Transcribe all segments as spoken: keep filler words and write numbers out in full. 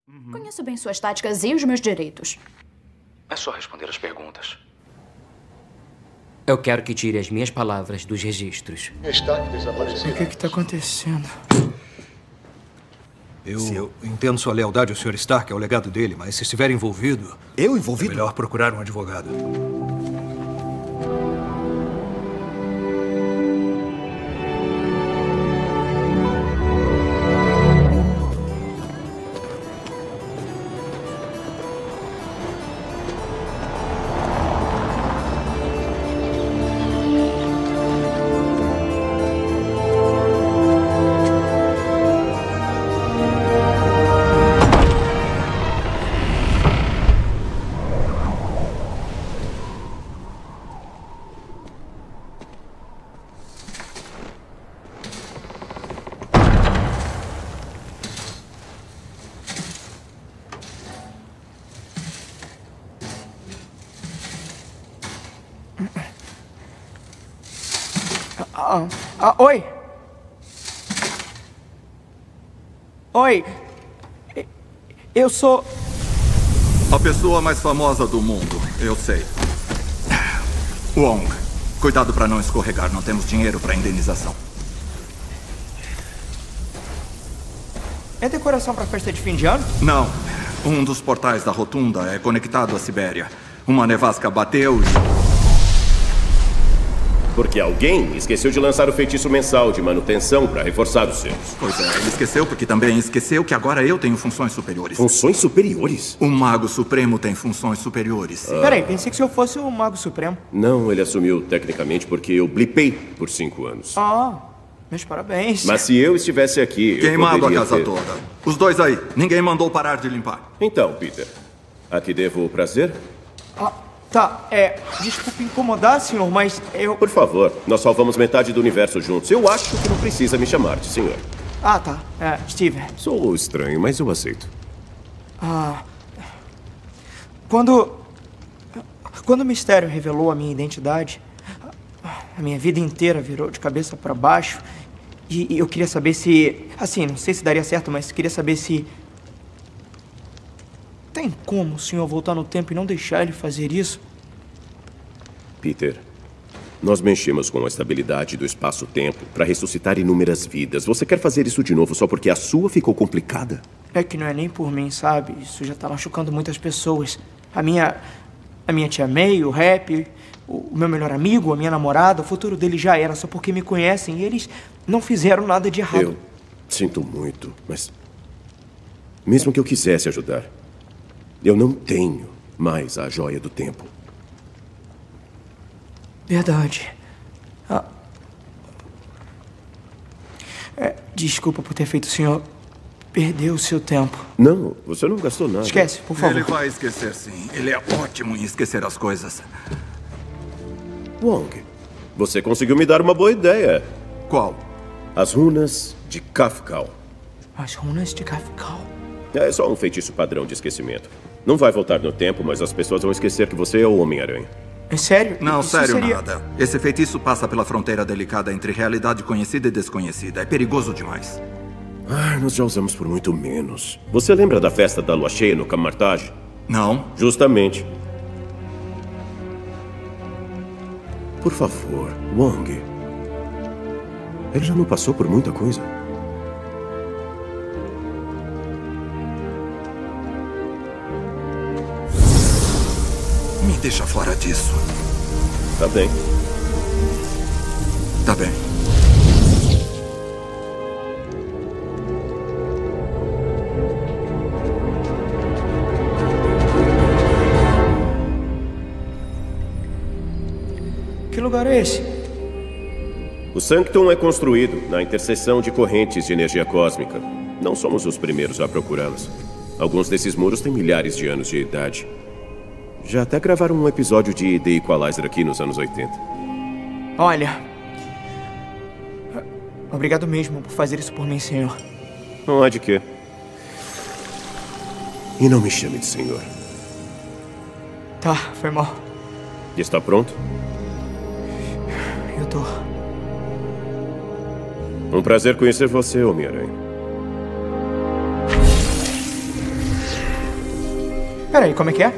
Uhum. Conheço bem suas táticas e os meus direitos. É só responder as perguntas. Eu quero que tire as minhas palavras dos registros. Stark desaparecido. O que está acontecendo? Eu, eu entendo sua lealdade ao senhor Stark, ao legado dele, mas se estiver envolvido... Eu envolvido? É melhor procurar um advogado. Ah, ah, oi! Oi! Eu sou... A pessoa mais famosa do mundo, eu sei. Wong. Cuidado para não escorregar, não temos dinheiro para indenização. É decoração para festa de fim de ano? Não. Um dos portais da rotunda é conectado à Sibéria. Uma nevasca bateu e... Porque alguém esqueceu de lançar o feitiço mensal de manutenção para reforçar os seus. Pois é, ele esqueceu porque também esqueceu que agora eu tenho funções superiores. Funções superiores? O Mago Supremo tem funções superiores. Ah. Peraí, pensei que se eu fosse o Mago Supremo. Não, ele assumiu tecnicamente porque eu blipei por cinco anos. Ah, meus parabéns. Mas se eu estivesse aqui, Queimado eu a casa ter... toda. Os dois aí. Ninguém mandou parar de limpar. Então, Peter, a que devo o prazer? Ah. Tá, é... Desculpe incomodar, senhor, mas eu... Por favor, nós salvamos metade do universo juntos. Eu acho que não precisa me chamar de senhor. Ah, tá. É, Steve. Sou estranho, mas eu aceito. Ah... Quando... Quando o mistério revelou a minha identidade, a minha vida inteira virou de cabeça para baixo. E eu queria saber se... Assim, não sei se daria certo, mas queria saber se... Tem como o senhor voltar no tempo e não deixar ele fazer isso? Peter, nós mexemos com a estabilidade do espaço-tempo para ressuscitar inúmeras vidas. Você quer fazer isso de novo só porque a sua ficou complicada? É que não é nem por mim, sabe? Isso já tá machucando muitas pessoas. A minha... A minha tia May, o Rap, o meu melhor amigo, a minha namorada, o futuro deles já era só porque me conhecem e eles não fizeram nada de errado. Eu sinto muito, mas... Mesmo que eu quisesse ajudar... Eu não tenho mais a joia do tempo. Verdade. Ah. É, desculpa por ter feito o senhor perder o seu tempo. Não, você não gastou nada. Esquece, por favor. Ele vai esquecer, sim. Ele é ótimo em esquecer as coisas. Wong, você conseguiu me dar uma boa ideia. Qual? As runas de Kafkal. As runas de Kafkal? É só um feitiço padrão de esquecimento. Não vai voltar no tempo, mas as pessoas vão esquecer que você é o Homem-Aranha. É sério? Não, Isso sério seria... nada. Esse feitiço passa pela fronteira delicada entre realidade conhecida e desconhecida. É perigoso demais. Ah, nós já usamos por muito menos. Você lembra da festa da lua cheia no Camartage? Não. Justamente. Por favor, Wong. Ele já não passou por muita coisa? Me deixa fora disso. Tá bem. Tá bem. Que lugar é esse? O Sanctum é construído na interseção de correntes de energia cósmica. Não somos os primeiros a procurá-las. Alguns desses muros têm milhares de anos de idade. Já até gravaram um episódio de The Equalizer aqui nos anos oitenta. Olha... Obrigado mesmo por fazer isso por mim, senhor. Não há de quê. E não me chame de senhor. Tá, foi mal. Está pronto? Eu tô... Um prazer conhecer você, Homem-Aranha. Peraí, como é que é?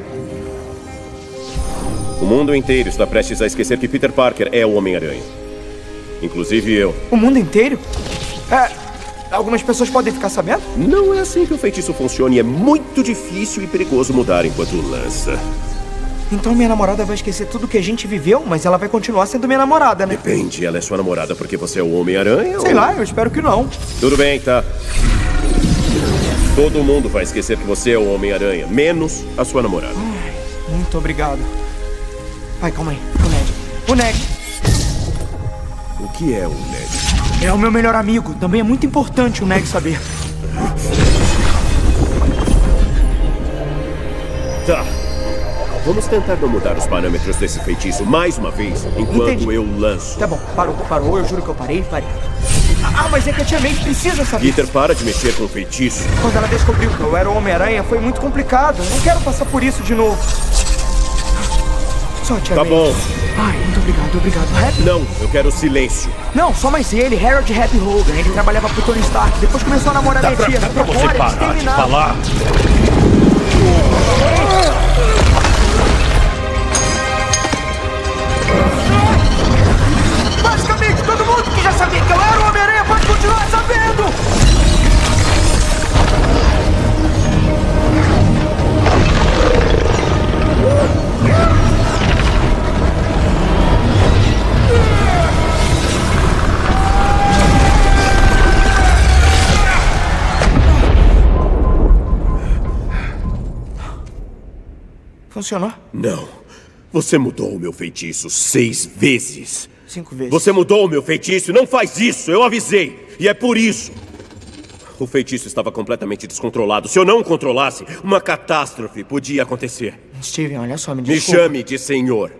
O mundo inteiro está prestes a esquecer que Peter Parker é o Homem-Aranha. Inclusive eu. O mundo inteiro? É, algumas pessoas podem ficar sabendo? Não é assim que o feitiço funciona e é muito difícil e perigoso mudar enquanto lança. Então minha namorada vai esquecer tudo que a gente viveu, mas ela vai continuar sendo minha namorada, né? Depende, ela é sua namorada porque você é o Homem-Aranha? Sei ou... lá, eu espero que não. Tudo bem, tá? Todo mundo vai esquecer que você é o Homem-Aranha, menos a sua namorada. Ai, muito obrigado. Ai, calma aí. O Ned. O Ned. O que é o Ned? É o meu melhor amigo. Também é muito importante o Ned saber. Tá. Vamos tentar não mudar os parâmetros desse feitiço mais uma vez, enquanto Entendi. eu lanço. Tá bom, parou, parou. Eu juro que eu parei, parei. Ah, mas é que a Tia May precisa saber. Peter, para de mexer com o feitiço. Quando ela descobriu que eu era o Homem-Aranha, foi muito complicado. Eu não quero passar por isso de novo. Só a Tia Tá May. bom. Ai, muito obrigado, obrigado. Happy? Não, eu quero silêncio. Não, só mais ele, Harold Happy Hogan. Ele trabalhava pro Tony Stark. Depois começou a namorar minha tia. Dá pra você Agora eles parar de terminaram. falar? Basicamente, todo mundo que já sabia que eu era o Homem-Aranha pode continuar sabendo! Funcionou? Não. Você mudou o meu feitiço seis vezes. Cinco vezes. Você mudou o meu feitiço. Não faz isso. Eu avisei. E é por isso. O feitiço estava completamente descontrolado. Se eu não o controlasse, uma catástrofe podia acontecer. Steven, olha só, me Me desculpa. chame de senhor.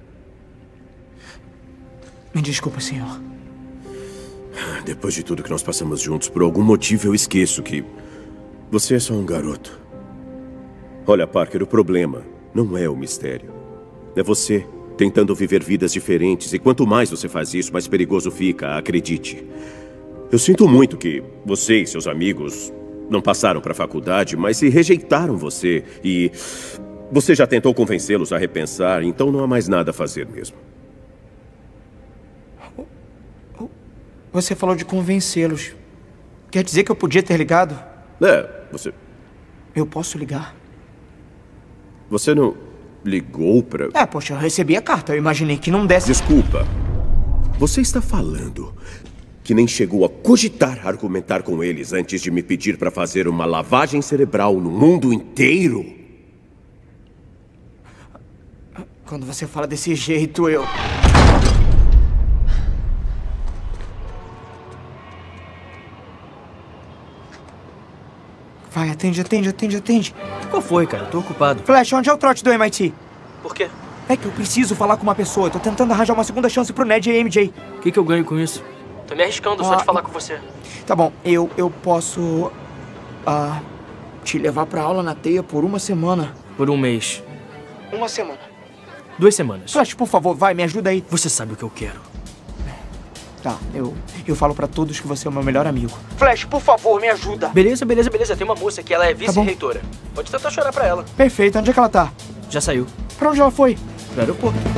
Me desculpa, senhor. Depois de tudo que nós passamos juntos, por algum motivo eu esqueço que você é só um garoto. Olha, Parker, o problema não é o mistério. É você tentando viver vidas diferentes. E quanto mais você faz isso, mais perigoso fica, acredite. Eu sinto muito que você e seus amigos não passaram para a faculdade, mas se rejeitaram você. E você já tentou convencê-los a repensar, então não há mais nada a fazer mesmo. Você falou de convencê-los. Quer dizer que eu podia ter ligado? É, você... Eu posso ligar? Você não ligou pra... É, poxa, eu recebi a carta. Eu imaginei que não desse... Desculpa. Você está falando que nem chegou a cogitar argumentar com eles antes de me pedir para fazer uma lavagem cerebral no mundo inteiro? Quando você fala desse jeito, eu... Vai, atende, atende, atende, atende. Qual foi, cara? Eu tô ocupado. Flash, onde é o trote do M I T? Por quê? É que eu preciso falar com uma pessoa. Eu tô tentando arranjar uma segunda chance pro Ned e a M J. O que, que eu ganho com isso? Tô me arriscando só Ah, de falar com você. Tá bom, eu, eu posso... Ah, te levar pra aula na teia por uma semana. Por um mês. Uma semana. Duas semanas. Flash, por favor, vai, me ajuda aí. Você sabe o que eu quero. Tá, eu, eu falo pra todos que você é o meu melhor amigo. Flash, por favor, me ajuda. Beleza, beleza, beleza. Tem uma moça que ela é bom. vice-reitora. Pode tentar chorar pra ela. Perfeito, onde é que ela tá? Já saiu. Pra onde ela foi? Pro aeroporto.